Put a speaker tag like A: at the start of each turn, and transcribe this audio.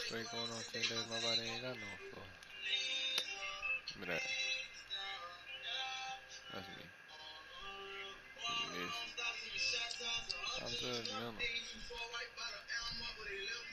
A: Straight going on 10 days, my body ain't got no flow. Give me that. That's me. Give me this. I'm judgmental.